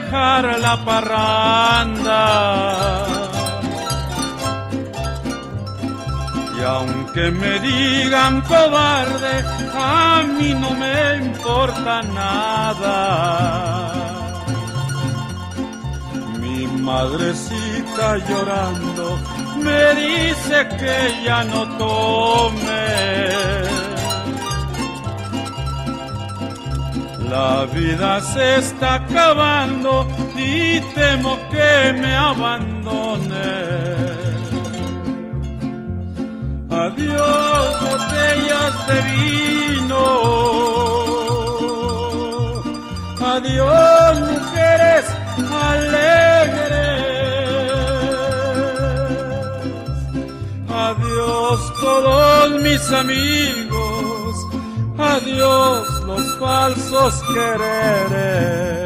dejar la parranda. Y aunque me digan cobarde, a mí no me importa nada. Mi madrecita llorando me dice que ya no tome. La vida se está acabando y temo que me abandone. Adiós, botellas de vino. Adiós, mujeres alegres. Adiós, todos mis amigos. Adiós, los falsos quereres.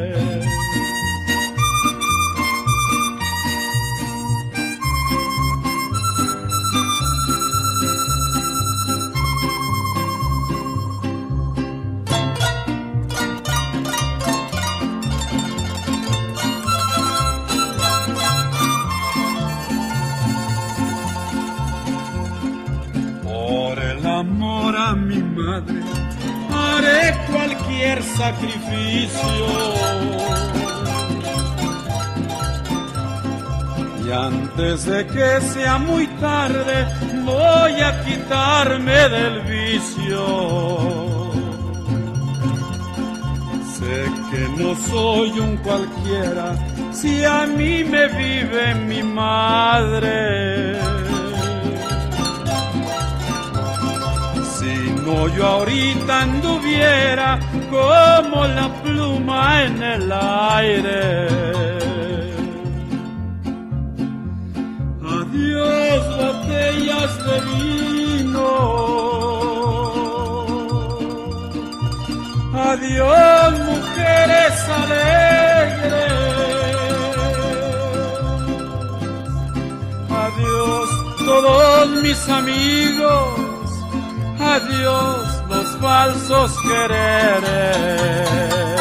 Amor a mi madre, haré cualquier sacrificio. Y antes de que sea muy tarde, voy a quitarme del vicio. Sé que no soy un cualquiera, si a mí me vive mi madre. Yo ahorita anduviera como la pluma en el aire. Adiós, botellas de vino. Adiós, mujeres alegres. Adiós, todos mis amigos. Adiós, los falsos quereres.